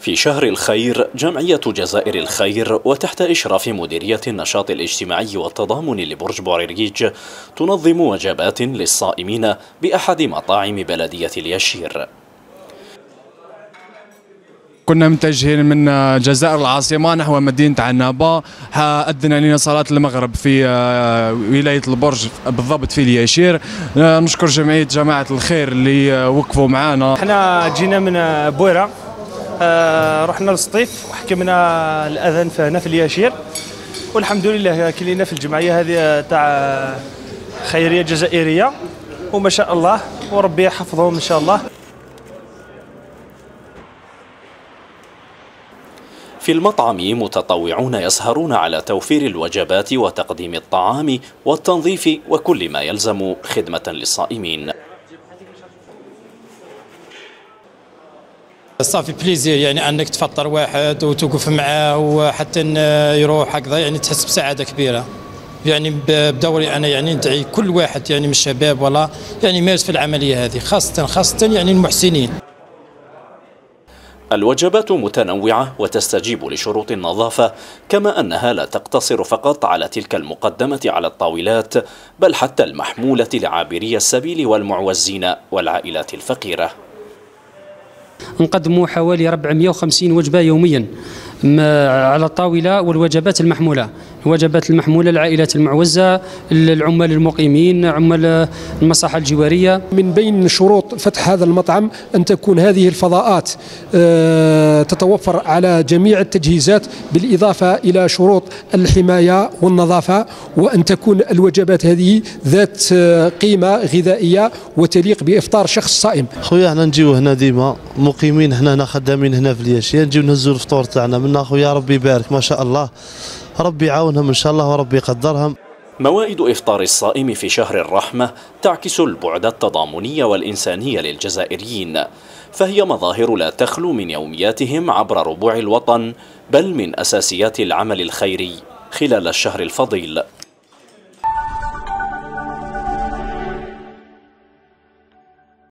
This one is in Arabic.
في شهر الخير جمعية جزائر الخير وتحت إشراف مديرية النشاط الاجتماعي والتضامن لبرج بوعريريج تنظم وجبات للصائمين بأحد مطاعم بلدية اليشير. كنا متجهين من جزائر العاصمة نحو مدينة عنابة، أذن لنا صلاة المغرب في ولاية البرج بالضبط في اليشير. نشكر جماعة الخير اللي وقفوا معنا. احنا جينا من بويرة، رحنا للسطيف وحكمنا الأذان هنا في اليشير، والحمد لله كلينا في الجمعية هذه تاع خيرية جزائرية، وما شاء الله وربي يحفظهم إن شاء الله. في المطعم متطوعون يسهرون على توفير الوجبات وتقديم الطعام والتنظيف وكل ما يلزم خدمة للصائمين. صافي بليزير يعني انك تفطر واحد وتوقف معاه وحتى يروح هكذا، يعني تحس بسعاده كبيره. يعني بدوري انا يعني ندعي كل واحد يعني من الشباب ولا يعني يمارس في العمليه هذه، خاصه يعني المحسنين. الوجبات متنوعة وتستجيب لشروط النظافة، كما أنها لا تقتصر فقط على تلك المقدمة على الطاولات، بل حتى المحمولة لعابري السبيل والمعوزين والعائلات الفقيرة. نقدموا حوالي 450 وجبة يوميا على الطاولة، والوجبات المحمولة، الوجبات المحمولة للعائلات المعوزة، العمال المقيمين، عمال المصلحة الجوارية. من بين شروط فتح هذا المطعم أن تكون هذه الفضاءات تتوفر على جميع التجهيزات، بالإضافة إلى شروط الحماية والنظافة، وأن تكون الوجبات هذه ذات قيمة غذائية وتليق بإفطار شخص صائم. خويا احنا نجيو هنا ديما مقيمين هنا خدامين هنا في اليشير، نجيو نهزوا الفطور تاعنا منا. خويا ربي يبارك ما شاء الله، ربي يعاونهم إن شاء الله وربي يقدرهم. موائد إفطار الصائم في شهر الرحمة تعكس البعد التضامني والإنساني للجزائريين، فهي مظاهر لا تخلو من يومياتهم عبر ربوع الوطن، بل من أساسيات العمل الخيري خلال الشهر الفضيل.